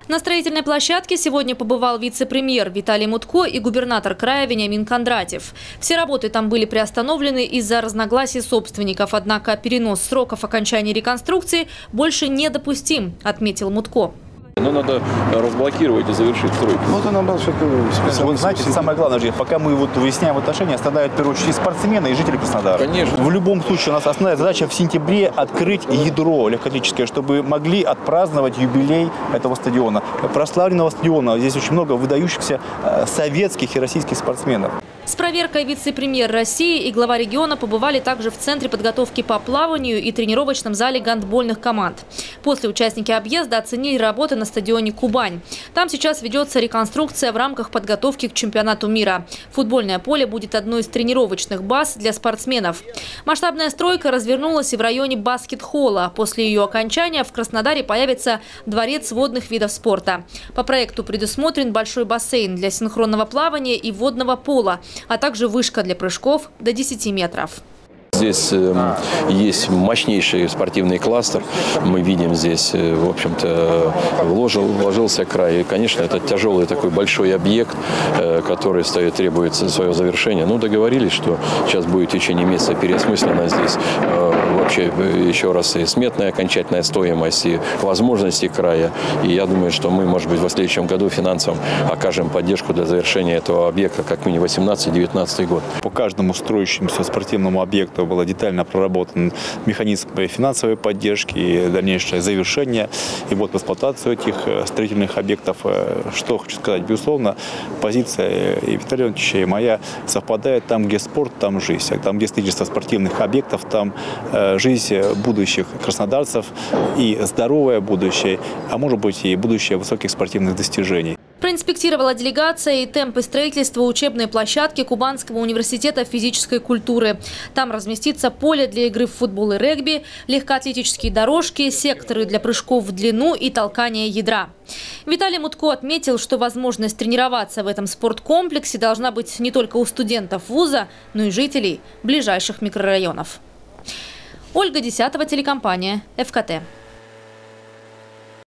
На строительной площадке сегодня побывал вице-премьер Виталий Мутко и губернатор края Вениамин Кондратьев. Все работы там были приостановлены из-за разногласий собственников, однако перенос сроков окончания реконструкции больше недопустим, отметил Мутко. Но надо разблокировать и завершить стройку. Вот он набрал что-то. Вот знаете, самое главное, пока мы выясняем отношения, страдают в первую очередь спортсмены и жители Краснодара. Конечно. В любом случае у нас основная задача в сентябре открыть ядро легкоатлетическое, чтобы могли отпраздновать юбилей этого стадиона. Прославленного стадиона. Здесь очень много выдающихся советских и российских спортсменов. С проверкой вице-премьер России и глава региона побывали также в Центре подготовки по плаванию и тренировочном зале гандбольных команд. После участники объезда оценили работы на стадионе «Кубань». Там сейчас ведется реконструкция в рамках подготовки к чемпионату мира. Футбольное поле будет одной из тренировочных баз для спортсменов. Масштабная стройка развернулась и в районе баскет-холла. После ее окончания в Краснодаре появится дворец водных видов спорта. По проекту предусмотрен большой бассейн для синхронного плавания и водного пола, а также вышка для прыжков до 10 метров. Здесь есть мощнейший спортивный кластер. Мы видим здесь, в общем-то, вложился край. И, конечно, это тяжелый такой большой объект, который требует своего завершения. Ну, договорились, что сейчас будет в течение месяца переосмыслена здесь вообще еще раз и сметная окончательная стоимость, и возможности края. И я думаю, что мы, может быть, в следующем году финансово окажем поддержку для завершения этого объекта, как минимум 18-19 год. По каждому строящемуся спортивному объекту было детально проработан механизм финансовой поддержки и дальнейшее завершение и вот в эксплуатацию этих строительных объектов. Что хочу сказать, безусловно, позиция и Виталия Ивановича, и моя совпадает: там, где спорт, там жизнь. Там, где строительство спортивных объектов, там жизнь будущих краснодарцев и здоровое будущее, а может быть и будущее высоких спортивных достижений. Проинспектировала делегация и темпы строительства учебной площадки Кубанского университета физической культуры. Там разместится поле для игры в футбол и регби, легкоатлетические дорожки, секторы для прыжков в длину и толкания ядра. Виталий Мутко отметил, что возможность тренироваться в этом спорткомплексе должна быть не только у студентов вуза, но и жителей ближайших микрорайонов. Ольга Десятова, телекомпания ФКТ.